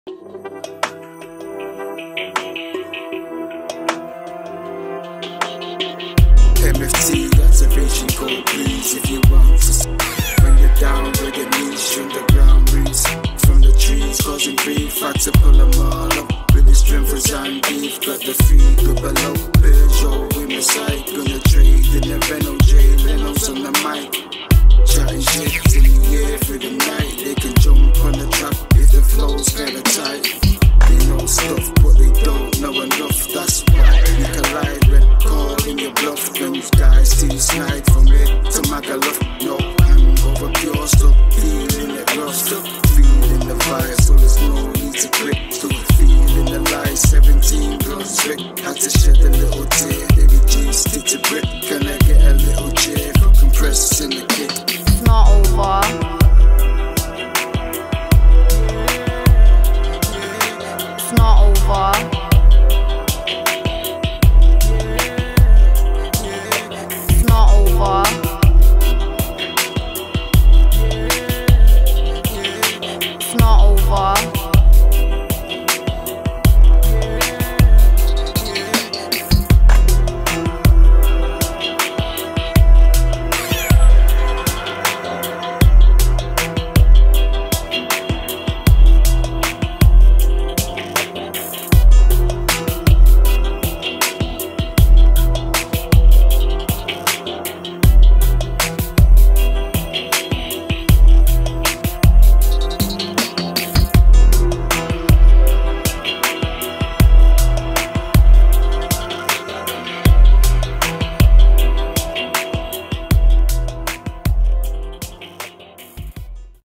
MFT, activation code, please, if you want to. When you're down with your knees, from the ground roots, from the trees, causing grief. Had to pull them all up with the strength for Zan beef. Got the free, go below, Peugeot with my side. Gonna trade in the Renault, J Leno's on the mic. Chatting shit in the air through the night. They can jump on the track if the flow's kinda tight.